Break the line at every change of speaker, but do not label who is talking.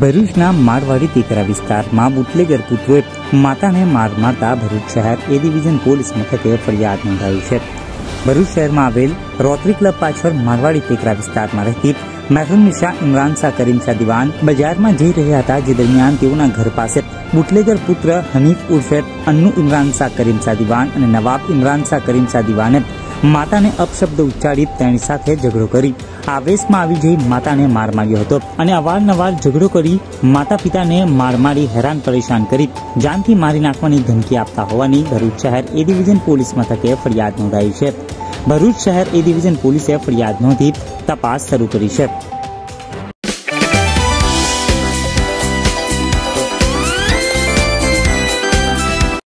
ભરૂચના મારવાડી ટેકરા વિસ્તારમાં બુટલેગર પુત્રોએ માતાને માર મારતા ભરૂચ શહેર એ ડિવિઝન પોલીસ મથકે ફરિયાદ નોંધાવી છે। ભરૂચ શહેરમાં આવેલ રોટરી ક્લબ પાછળ મારવાડી ટેકરા વિસ્તારમાં રહેતી મહેરુન્નિશા ઇમરાન શાહ કરીમ શાહ દીવાન બજારમાં જઈ રહ્યા હતા, જે દરમિયાન તેઓના ઘર પાસે બુટલેગર પુત્ર હનીફ ઉર્ફે અન્નુ ઇમરાન શાહ કરીમ શાહ દીવાન અને નવાબ ઇમરાન શાહ કરીમ શાહ દીવાને માતાને અપશબ્દ ઉચ્ચારી તેની સાથે ઝઘડો કરી આવેશમાં આવી જઈ માતાને માર માર્યો હતો અને અવારનવાર ઝઘડો કરી માતા પિતાને માર મારી હેરાન પરેશાન કરી જાનથી મારી નાખવાની ધમકી આપતા હોવાની ભરૂચ શહેર એ ડિવિઝન પોલીસ મથકે ફરિયાદ નોંધાઈ છે। ભરૂચ શહેર એ ડિવિઝન પોલીસે ફરિયાદ નોંધી તપાસ શરૂ કરી છે।